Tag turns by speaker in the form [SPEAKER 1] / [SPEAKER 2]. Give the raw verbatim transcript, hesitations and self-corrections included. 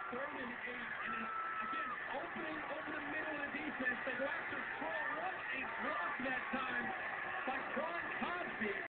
[SPEAKER 1] third and eight, and it's, again, opening over the middle of the defense. They go after Crow. What a block that time by Quan Cosby.